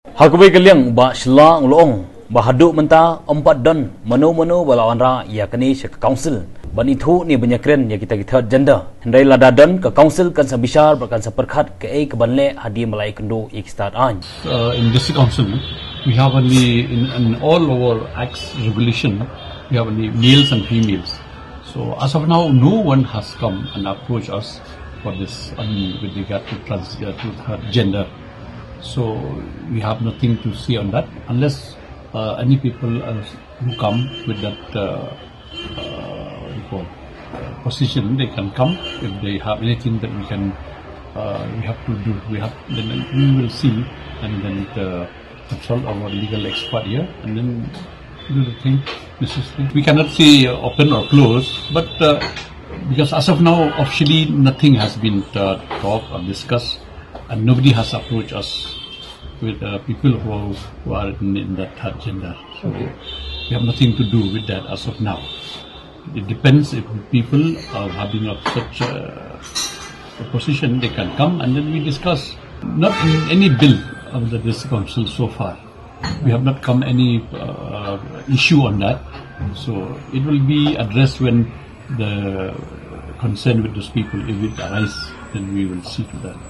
Hakwe kaliang ba shla ngloong ba hadu menta 4 don mano balawan ra yakni se council ban itu ni banyakren ya kita janda hendai lada don ke council kan sabisar berkan seperkhat ke ke banle hadi malai kendo ik start an in this council we have only in all our acts regulation we have only males and females, so as of now no one has come and approached us for this with regard to gender, so we have nothing to see on that unless any people who come with that position, they can come if they have anything that we have to do. Then we will see and then consult our legal expert here and then do the thing. We cannot say open or close, but because as of now officially nothing has been talked or discussed and nobody has approached us with people who are in that gender. So we have nothing to do with that as of now. It depends if people are having such a position, they can come and then we discuss. Not in any bill of the district council so far. We have not come any issue on that. So it will be addressed when the concern with those people, if it arises, then we will see to that.